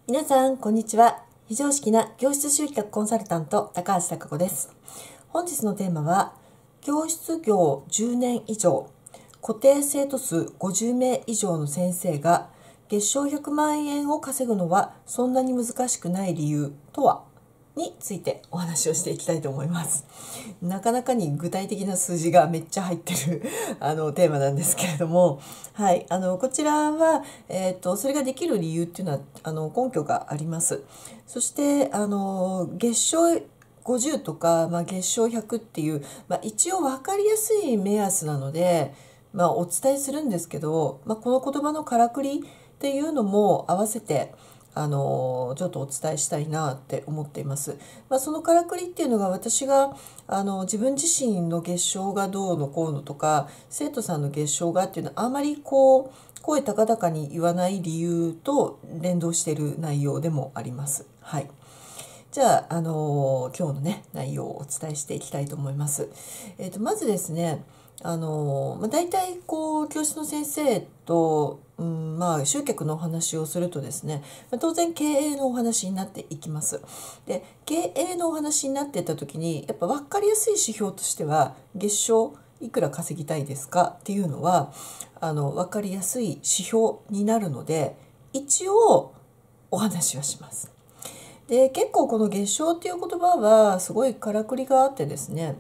皆さん、こんにちは。非常識な教室集客コンサルタント、高橋貴子です。本日のテーマは、教室業10年以上、固定生徒数50名以上の先生が、月賞100万円を稼ぐのはそんなに難しくない理由とはについてお話をしていきたいと思います。なかなかに具体的な数字がめっちゃ入ってるテーマなんですけれども、はい、こちらは、それができる理由っていうのは根拠があります。そして月賞50とか、月賞100っていう、一応分かりやすい目安なので、お伝えするんですけど、この言葉のからくりっていうのも合わせてちょっとお伝えしたいなって思っています。そのからくりっていうのが、私が自分自身の月賞がどうのこうのとか、生徒さんの月賞がっていうのはあまり声高々に言わない理由と連動している内容でもあります。はい。じゃあ、今日のね内容をお伝えしていきたいと思います。まずですね、大体教室の先生と、集客のお話をするとですね、当然経営のお話になっていきます。で、経営のお話になっていった時に、やっぱ分かりやすい指標としては、月賞いくら稼ぎたいですかっていうのは分かりやすい指標になるので、一応お話はします。で、結構この月賞っていう言葉はすごいからくりがあってですね、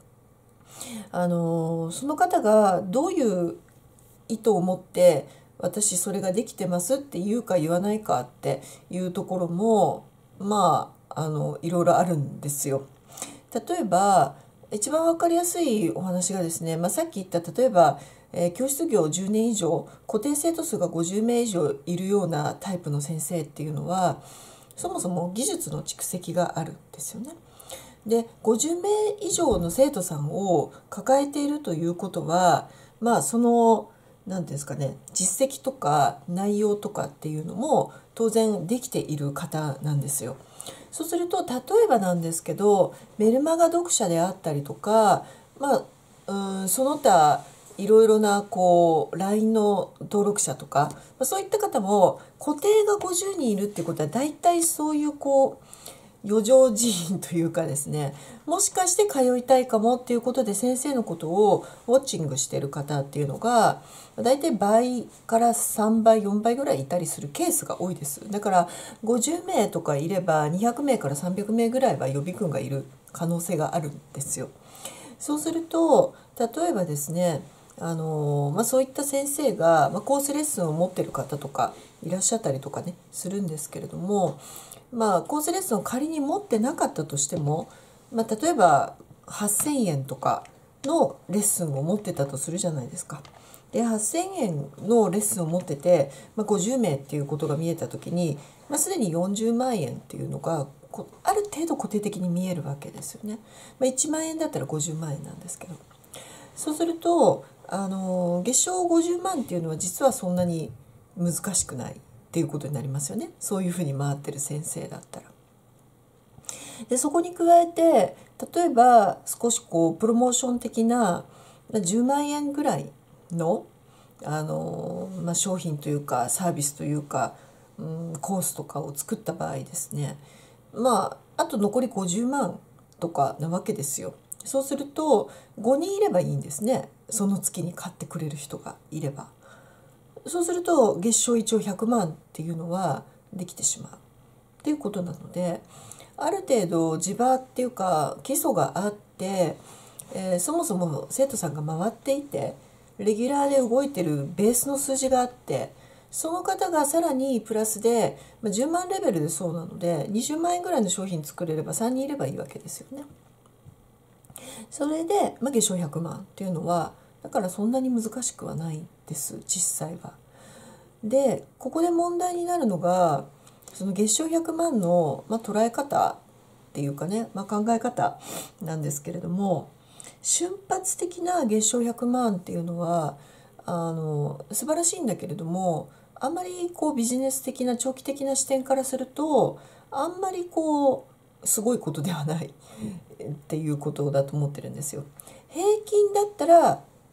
その方がどういう意図を持って私それができてますって言うか言わないかっていうところもいろいろあるんですよ。例えば一番わかりやすいお話がですね、さっき言った例えば、教室業10年以上固定生徒数が50名以上いるようなタイプの先生っていうのは、そもそも技術の蓄積があるんですよね。で、50名以上の生徒さんを抱えているということは、その何ですかね、実績とか内容とかっていうのも当然できている方なんですよ。そうすると、例えばなんですけど、メルマガ読者であったりとか、その他いろいろなLINE の登録者とか、そういった方も固定が50人いるっていうことは、大体そういう余剰人員というかですね、もしかして通いたいかもっていうことで先生のことをウォッチングしてる方っていうのが、だいたい倍から3倍4倍ぐらいいたりするケースが多いです。だから50名とかいれば200名から300名ぐらいは予備軍がいる可能性があるんですよ。そうすると、例えばですね、そういった先生が、コースレッスンを持ってる方とかいらっしゃったりとかねするんですけれども、コースレッスンを仮に持ってなかったとしても、例えば8,000円とかのレッスンを持ってたとするじゃないですか。で、8,000円のレッスンを持ってて、50名っていうことが見えた時に、すでに40万円っていうのがある程度固定的に見えるわけですよね。1万円だったら50万円なんですけど、そうすると月賞50万っていうのは実はそんなに難しくないっていうことになりますよね。そういうふうに回ってる先生だったら。で、そこに加えて、例えば少しプロモーション的な10万円ぐらいの商品というかサービスというか、コースとかを作った場合ですね、あと残り50万とかなわけですよ。そうすると5人いればいいんですね。その月に買ってくれる人がいれば。そうすると月賞一応100万っていうのはできてしまうっていうことなので、ある程度地場っていうか基礎があって、そもそも生徒さんが回っていてレギュラーで動いてるベースの数字があって、その方がさらにプラスで、10万レベルでそうなので20万円ぐらいの商品作れれば3人いればいいわけですよね。それで、月賞100万っていうのはだからそんなに難しくはないです実際は。で、ここで問題になるのが、その月賞100万の、捉え方っていうかね、考え方なんですけれども、瞬発的な月賞100万っていうのは素晴らしいんだけれども、あんまりビジネス的な長期的な視点からするとあんまりすごいことではないっていうことだと思ってるんですよ。平均だったら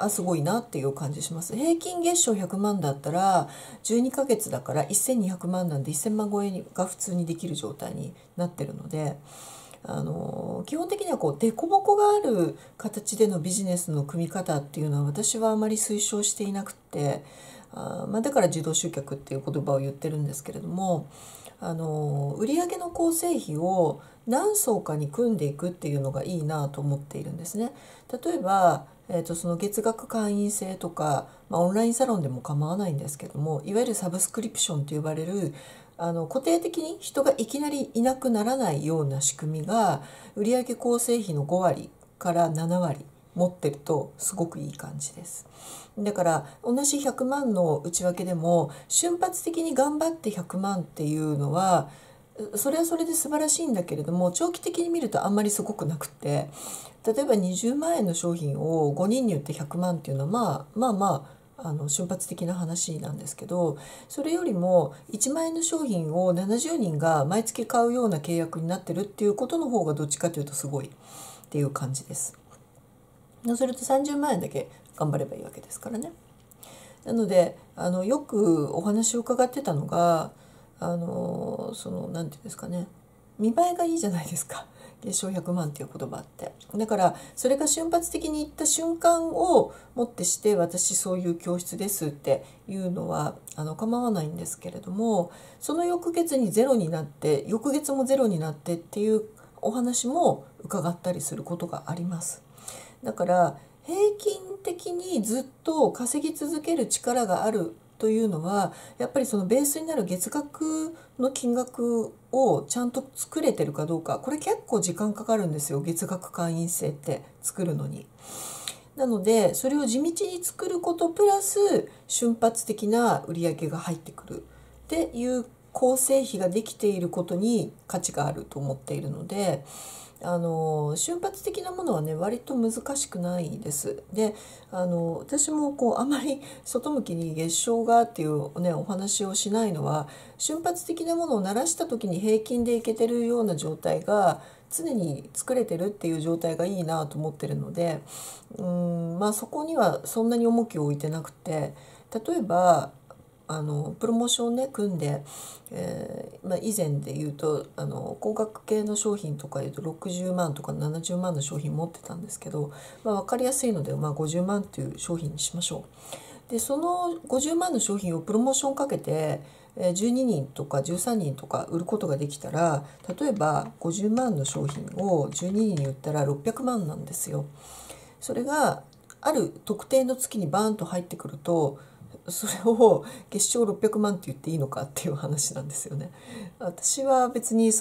すごいなっていう感じします。平均月賞100万だったら12ヶ月だから1200万なんで1000万超えが普通にできる状態になってるので、基本的にはこう凸凹がある形でのビジネスの組み方っていうのは私はあまり推奨していなくて、だから自動集客っていう言葉を言ってるんですけれども、売上の構成比を何層かに組んでいくっていうのがいいなと思っているんですね。例えば、その月額会員制とか、オンラインサロンでも構わないんですけども、いわゆるサブスクリプションと呼ばれる固定的に人がいきなりいなくならないような仕組みが売上構成比の5割から7割持ってるとすごくいい感じです。だから同じ100万の内訳でも瞬発的に頑張って100万っていうのはそれはそれで素晴らしいんだけれども、長期的に見るとあんまりすごくなくて、例えば20万円の商品を5人に売って100万っていうのは瞬発的な話なんですけど、それよりも1万円の商品を70人が毎月買うような契約になってるっていうことの方がどっちかというとすごいっていう感じです。そうすると30万円だけ頑張ればいいわけですからね。なのでよくお話を伺ってたのがなんていうんですかね、見栄えがいいじゃないですか、月賞100万っていう言葉って。だからそれが瞬発的にいった瞬間をもってして私そういう教室ですっていうのは構わないんですけれども、その翌月にゼロになって翌月もゼロになってっていうお話も伺ったりすることがあります。だから平均的にずっと稼ぎ続ける力があるというのはやっぱりそのベースになる月額の金額をちゃんと作れてるかどうか、これ結構時間かかるんですよ、月額会員制って作るのに。なのでそれを地道に作ることプラス瞬発的な売り上げが入ってくるっていう構成比ができていることに価値があると思っているので、瞬発的なものはね割と難しくないです。で私もあまり外向きに月賞がっていう、ね、お話をしないのは、瞬発的なものを鳴らした時に平均でいけてるような状態が常に作れてるっていう状態がいいなと思ってるので、そこにはそんなに重きを置いてなくて、例えばプロモーションをね組んで、以前で言うと高額系の商品とか言うと60万とか70万の商品持ってたんですけど、分かりやすいので、50万っていう商品にしましょう。でその50万の商品をプロモーションかけて12人とか13人とか売ることができたら、例えば50万の商品を12人に売ったら600万なんですよ。それがある特定の月にバーンと入ってくると、それを月賞600万って言っていいのかっていう話なんですよね。私は別に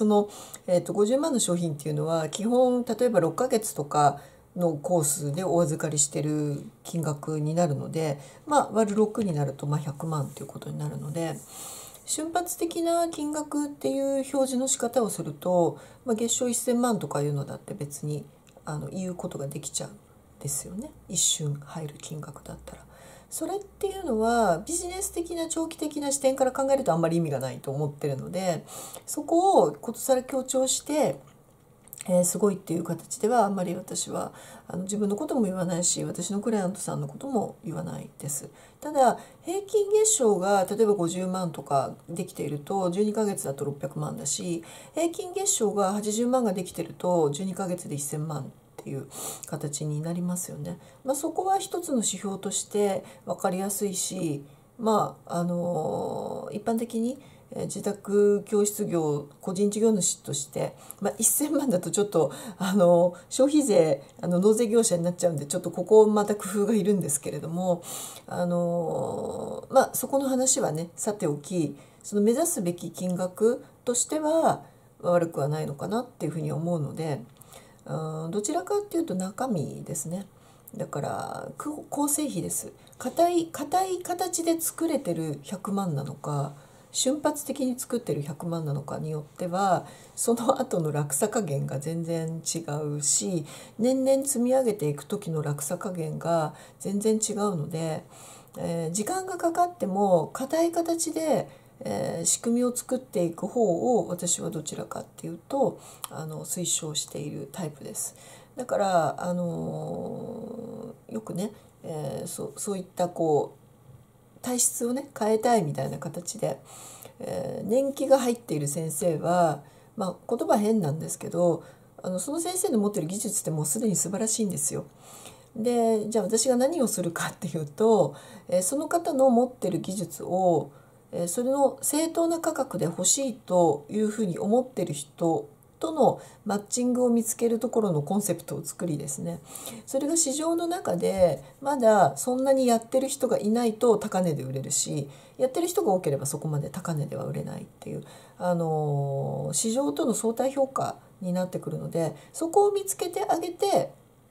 50万の商品っていうのは基本例えば6ヶ月とかのコースでお預かりしてる金額になるので、割る6になると100万っていうことになるので、瞬発的な金額っていう表示の仕方をすると、月賞1000万とかいうのだって別に言うことができちゃうんですよね、一瞬入る金額だったら。それっていうのはビジネス的な長期的な視点から考えるとあんまり意味がないと思ってるので、そこをことさら強調して、すごいっていう形ではあんまり私は自分のことも言わないし、私のクライアントさんのことも言わないです。ただ平均月賞が例えば50万とかできていると12ヶ月だと600万だし、平均月賞が80万ができていると12ヶ月で1000万っていう形になりますよね。そこは一つの指標として分かりやすいし、一般的に自宅教室業個人事業主として、1000万だとちょっと消費税納税業者になっちゃうんで、ちょっとここまた工夫がいるんですけれども、そこの話はねさておき、その目指すべき金額としては悪くはないのかなっていうふうに思うので、どちらかっていうと中身ですね。だから構成比です。硬い形で作れてる100万なのか瞬発的に作ってる100万なのかによっては、その後の落差加減が全然違うし、年々積み上げていく時の落差加減が全然違うので、時間がかかっても硬い形で仕組みを作っていく方を私はどちらかっていうと推奨しているタイプです。だからよくねそういったこう体質をね変えたいみたいな形で、年季が入っている先生は、言葉変なんですけど、その先生の持ってる技術ってもうすでに素晴らしいんですよ。でじゃあ私が何をするかっていうと、その方の持ってる技術を、それの正当な価格で欲しいというふうに思ってる人とのマッチングを見つけるところのコンセプトを作りですね、それが市場の中でまだそんなにやってる人がいないと高値で売れるし、やってる人が多ければそこまで高値では売れないっていう、市場との相対評価になってくるので、そこを見つけてあげて、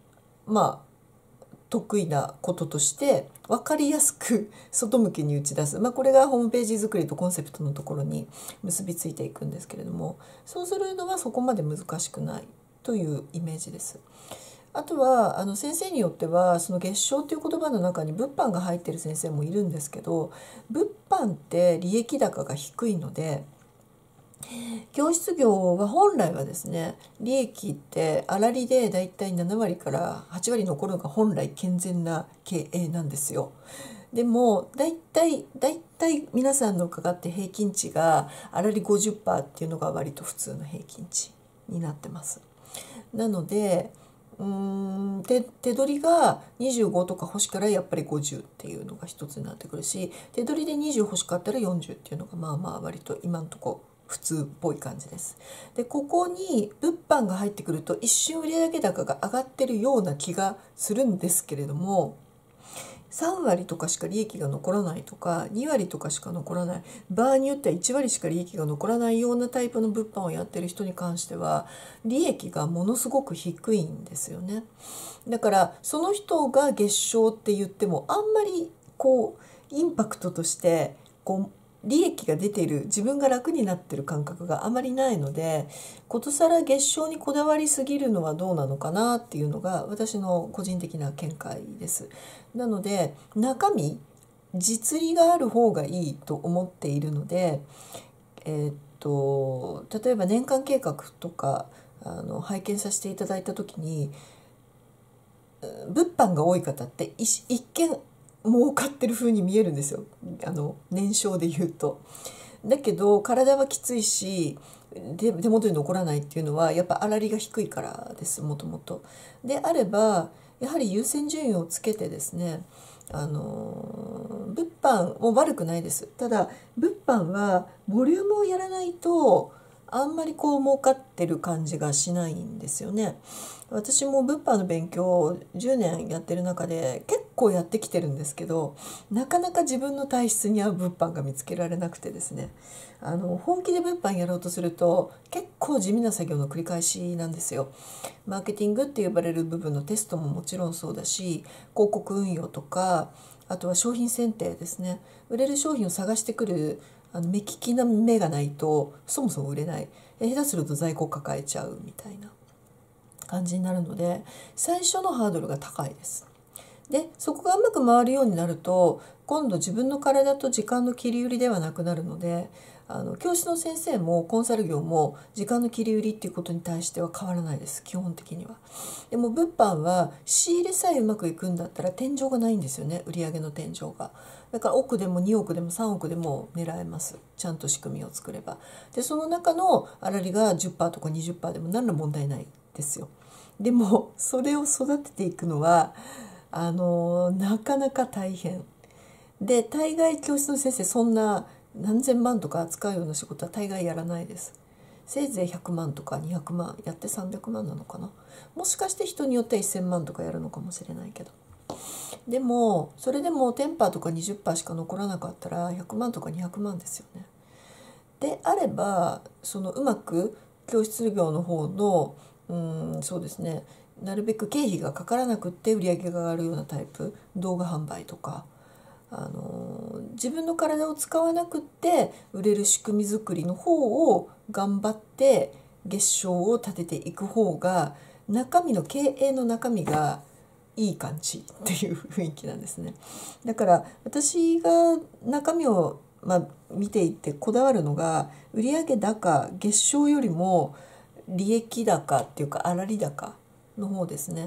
得意なこととして分かりやすく外向きに打ち出す、これがホームページ作りとコンセプトのところに結びついていくんですけれども、そうするのはそこまで難しくないというイメージです。あとは先生によってはその月賞という言葉の中に物販が入っている先生もいるんですけど、物販って利益高が低いので、教室業は本来はですね、利益って粗利でだいたい7割から8割残るのが本来健全な経営なんですよ。でもだいたい皆さんの伺って平均値が粗利 50% っていうのが割と普通の平均値になってます。なので手取りが25とか欲しからやっぱり50っていうのが一つになってくるし、手取りで20欲しかったら40っていうのが割と今のとこ普通っぽい感じです。でここに物販が入ってくると一瞬売上高が上がってるような気がするんですけれども、3割とかしか利益が残らないとか2割とかしか残らない、場合によっては1割しか利益が残らないようなタイプの物販をやってる人に関しては利益がものすごく低いんですよね。だからその人が月賞って言ってもあんまりインパクトとして利益が出ている、自分が楽になってる感覚があまりないので、ことさら月賞にこだわりすぎるのはどうなのかなっていうのが私の個人的な見解です。なので中身、実利がある方がいいと思っているので、例えば年間計画とか拝見させていただいた時に、物販が多い方って一見儲かってる風に見えるんですよ、年商で言うと。だけど体はきついし手元に残らないっていうのはやっぱ粗利が低いからです、もともと。であればやはり優先順位をつけてですね、物販も悪くないです。ただ物販はボリュームをやらないとあんまり儲かってる感じがしないんですよね。私も物販の勉強を10年やってる中で結構やってきてるんですけど、なかなか自分の体質に合う物販が見つけられなくてですね、本気で物販やろうとすると結構地味な作業の繰り返しなんですよ。マーケティングって呼ばれる部分のテストももちろんそうだし、広告運用とか、あとは商品選定ですね。売れる商品を探してくる目利きな目がないとそもそも売れない。下手すると在庫抱えちゃうみたいな感じになるので、最初のハードルが高いです。でそこがうまく回るようになると今度自分の体と時間の切り売りではなくなるので、教師の先生もコンサル業も時間の切り売りっていうことに対しては変わらないです、基本的には。でも物販は仕入れさえうまくいくんだったら天井がないんですよね、売上の天井が。だから億でも2億でも3億でも狙えます、ちゃんと仕組みを作れば。でその中の粗利が 10% とか 20% でも何ら問題ないですよ。でもそれを育てていくのはなかなか大変で、大概教室の先生そんな何千万とか扱うような仕事は大概やらないです。せいぜい100万とか200万やって300万なのかな。もしかして人によっては1000万とかやるのかもしれないけど、でもそれでも10%とか20%しか残らなかったら100万とか200万ですよね。であればうまく教室業の方のそうですね、なるべく経費がかからなくって売り上げが上がるようなタイプ、動画販売とか自分の体を使わなくって売れる仕組み作りの方を頑張って月賞を立てていく方が経営の中身がいい感じっていう雰囲気なんですね。だから私が中身を見ていてこだわるのが、売上高月賞よりも利益高っていうか粗利高の方ですね。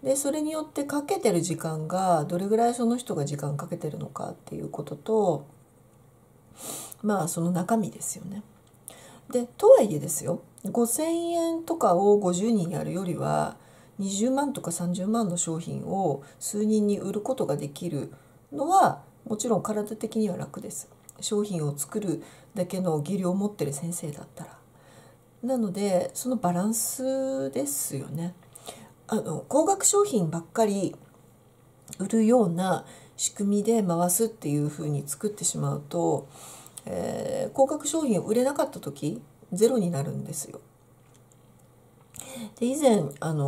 でそれによってかけてる時間がどれぐらいその人が時間かけてるのかっていうことと、その中身ですよね。でとはいえですよ、5,000円とかを50人やるよりは20万とか30万の商品を数人に売ることができるのはもちろん体的には楽です。商品を作るだけの技量を持ってる先生だったら。なのでそのバランスですよね。高額商品ばっかり売るような仕組みで回すっていうふうに作ってしまうと、高額商品を売れなかった時ゼロになるんですよ。で以前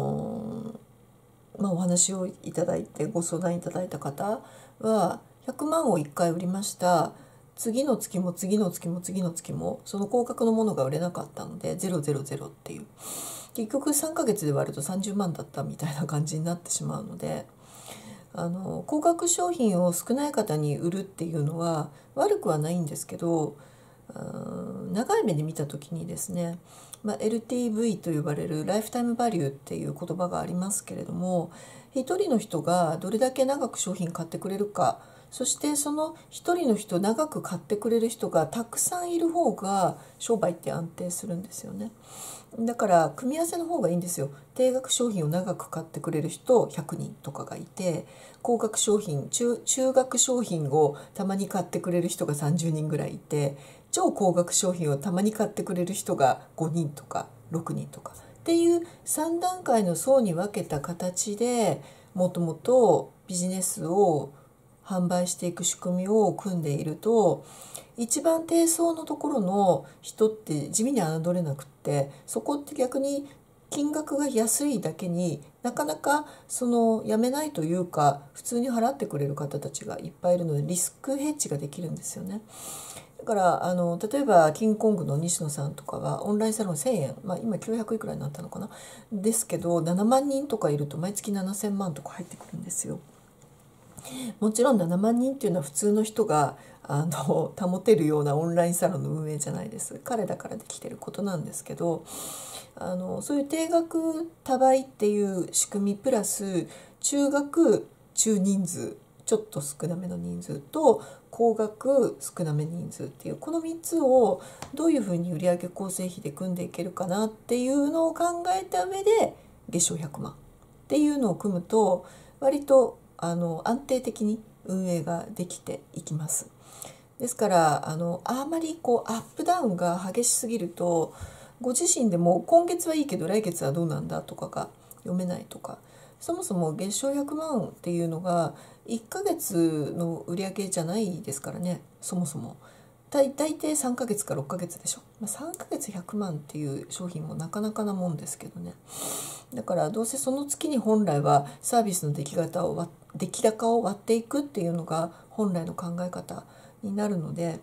お話をいただいてご相談いただいた方は100万を1回売りました。次の月も次の月も次の月もその高額のものが売れなかったので000っていう、結局3ヶ月で割ると30万だったみたいな感じになってしまうので、高額商品を少ない方に売るっていうのは悪くはないんですけど、長い目で見た時にですね、LTV と呼ばれるライフタイムバリューっていう言葉がありますけれども、一人の人がどれだけ長く商品買ってくれるか、そしてその一人の人、長く買ってくれる人がたくさんいる方が商売って安定するんですよね。だから組み合わせの方がいいんですよ。低額商品を長く買ってくれる人100人とかがいて、高額商品、中額商品をたまに買ってくれる人が30人ぐらいいて、超高額商品をたまに買ってくれる人が5人とか6人とかっていう3段階の層に分けた形でもともとビジネスを販売していく仕組みを組んでいると、一番低層のところの人って地味に侮れなくって、そこって逆に金額が安いだけになかなかやめないというか普通に払ってくれる方たちがいっぱいいるので、リスクヘッジができるんですよね。だから例えばキングコングの西野さんとかはオンラインサロン1,000円、今900いくらになったのかなですけど、7万人とかいると毎月7,000万とか入ってくるんですよ。もちろん7万人っていうのは普通の人が保てるようなオンラインサロンの運営じゃないです。彼だからできてることなんですけど、そういう定額多倍っていう仕組みプラス中額中人数、ちょっと少なめの人数と高額少なめ人数っていう、この3つをどういうふうに売上構成比で組んでいけるかなっていうのを考えた上で月賞100万っていうのを組むと割と安定的に運営ができていきます。ですからあまりアップダウンが激しすぎるとご自身でも今月はいいけど来月はどうなんだとかが読めないとか、そもそも月賞100万っていうのが1ヶ月の売り上げじゃないですからね。そもそも大抵3ヶ月か6ヶ月でしょ。3ヶ月100万っていう商品もなかなかなもんですけどね。だからどうせその月に本来はサービスの出来高を割っていくっていうのが本来の考え方になるので、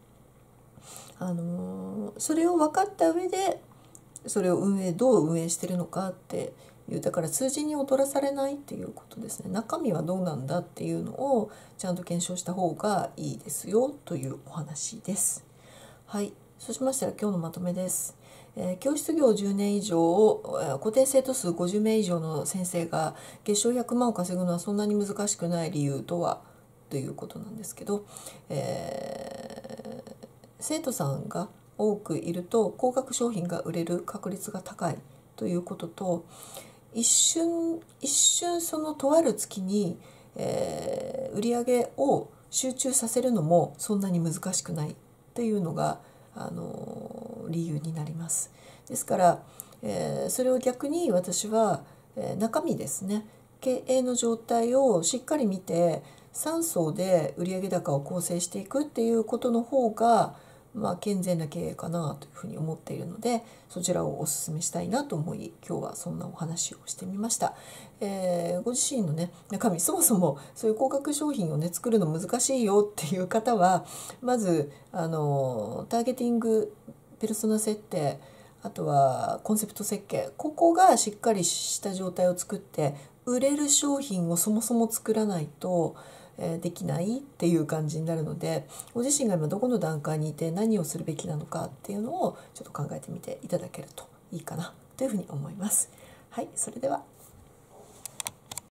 それを分かった上でそれをどう運営してるのかっていう、だから数字に踊らされないっていうことですね。中身はどうなんだっていうのをちゃんと検証した方がいいですよというお話です。はい、そうしましたら今日のまとめです。教室業10年以上、固定生徒数50名以上の先生が月賞100万を稼ぐのはそんなに難しくない理由とはということなんですけど、生徒さんが多くいると高額商品が売れる確率が高いということと、一瞬そのとある月に、売り上げを集中させるのもそんなに難しくないっていうのが理由になります。ですから、それを逆に私は、中身ですね、経営の状態をしっかり見て3層で売上高を構成していくっていうことの方が健全な経営かなというふうに思っているので、そちらをお勧めしたいなと思い今日はそんなお話をしてみました。ご自身のね中身、そもそもそういう高額商品をね作るの難しいよっていう方はまずターゲティング、ペルソナ設定、あとはコンセプト設計、ここがしっかりした状態を作って売れる商品をそもそも作らないとできないっていう感じになるので、ご自身が今どこの段階にいて何をするべきなのかっていうのをちょっと考えてみていただけるといいかなというふうに思います。はい、それでは。